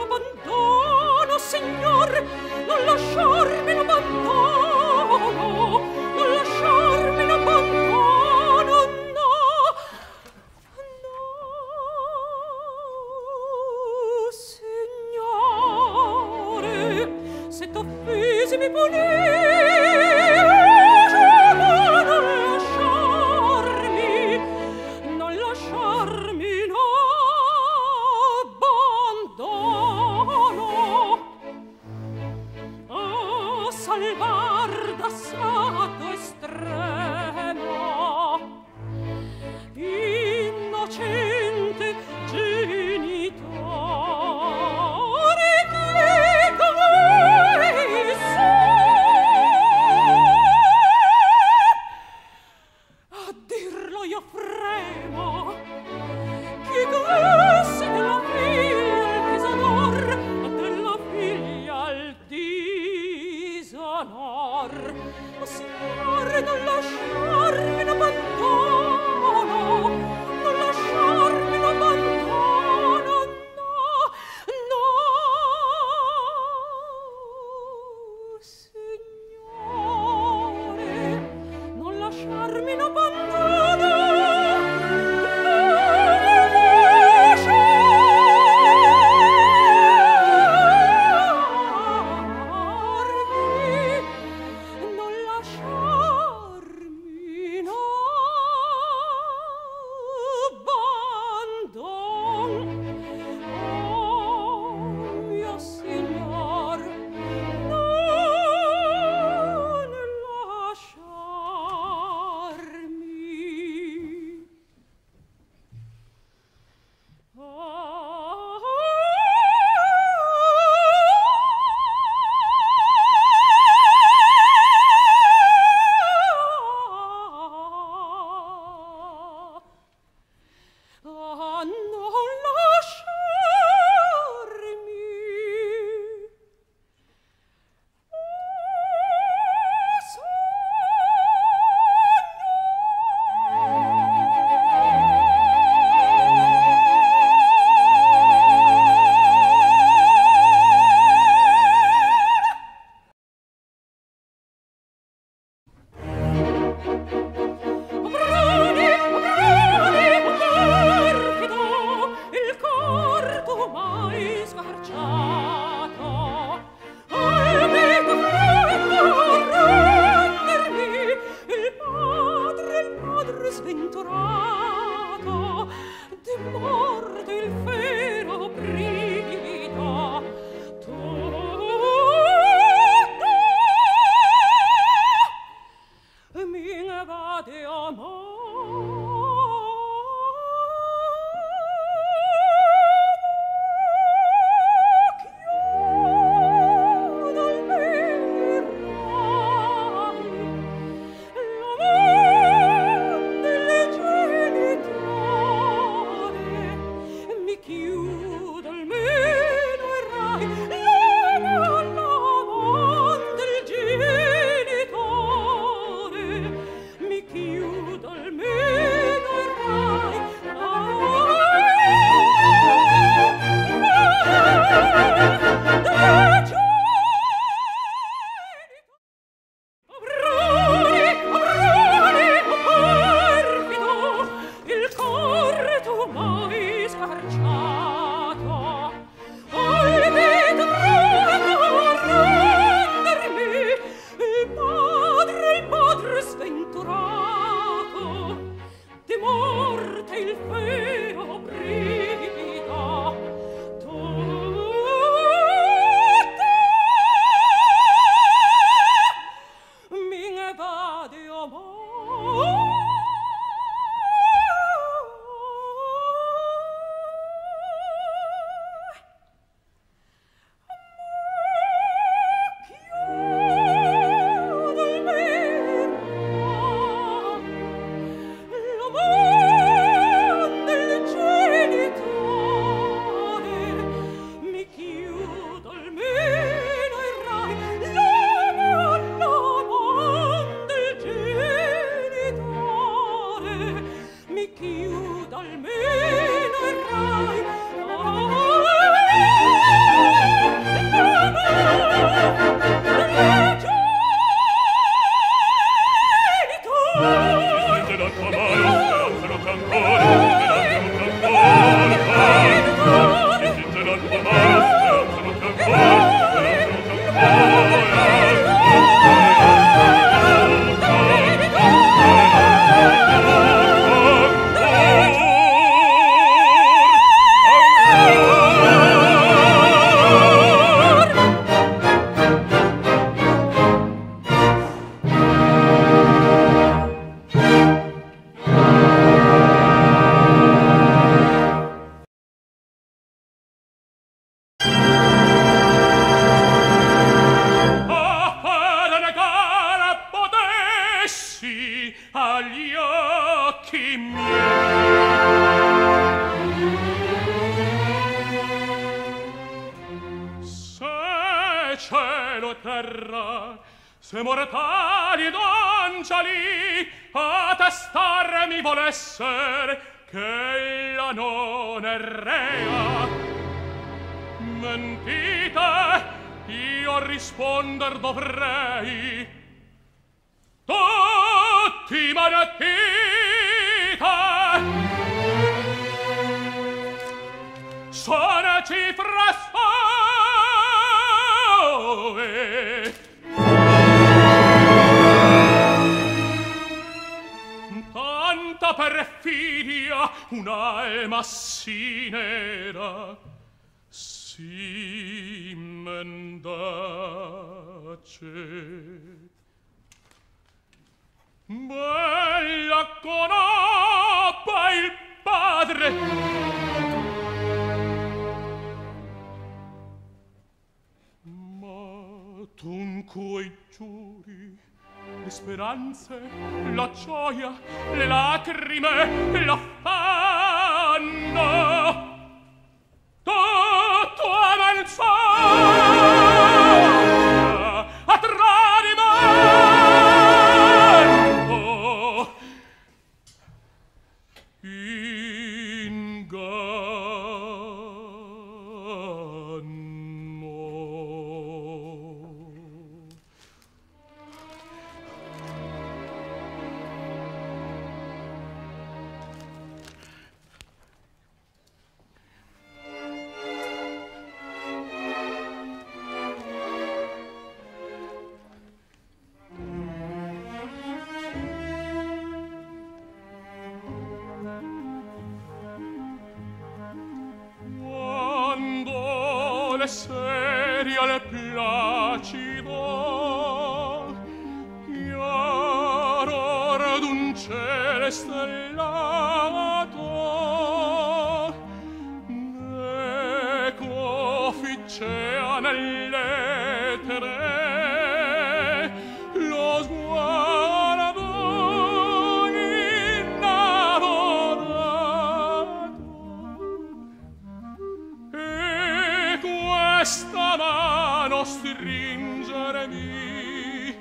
l'abbandono, signor, non lasciarmi l'abbandono, non lasciarmi l'abbandono, no, no, signore, se t'offesi mi non lasciarmi l'abbandono. Ah, agli occhi miei. Se cielo e terra, se mortali ed angeli a testar mi volesser che ella non è rea, mentite, io risponder dovrei. Tutti manettite, sono cifra sue. Tanta perfidia, un'alma sì nera, sì mendace. Bella conobbe il padre, ma dunque i giuri, le speranze, la gioia, le lacrime, l'affanno, tutto a menzogna, a tradimento, serio e placido, chiaro d'un cielo stellato, eco ficcea nell'etere lo sguardo innamorato, e questa mano stringermi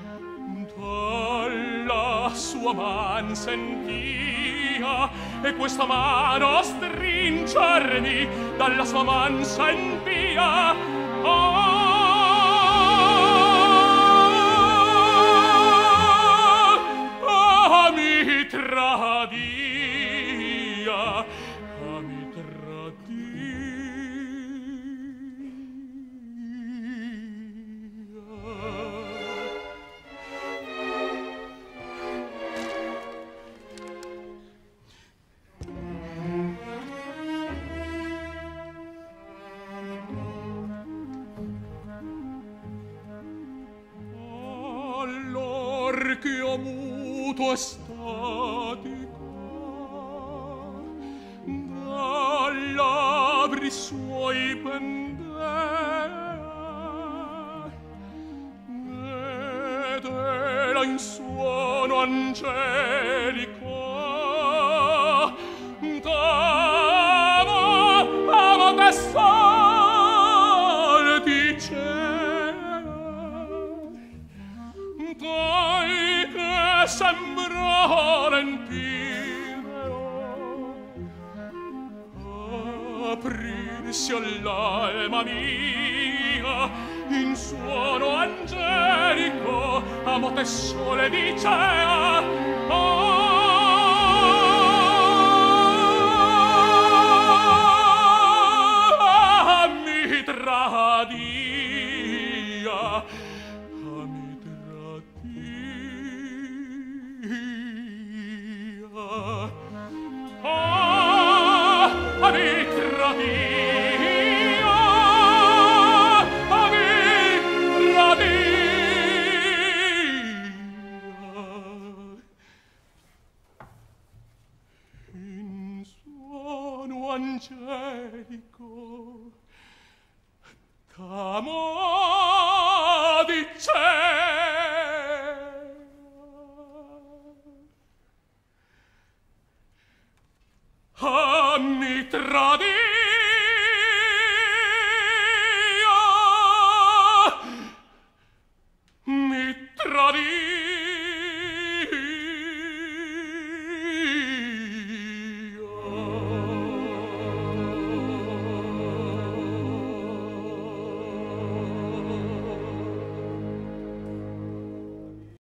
dalla sua man sentia, e questa mano stringermi dalla sua man sentia. Mi tradia, mi all'orchio muto e statico dal labbri suoi pendea, ed era in suono angelico d'amo che sol dicea, dai che sembra l'empireo aprirsi all'alma mia in suono angelico, amo te sole dicea. Mi tradia, angelico t'amo di cielo mi tradiva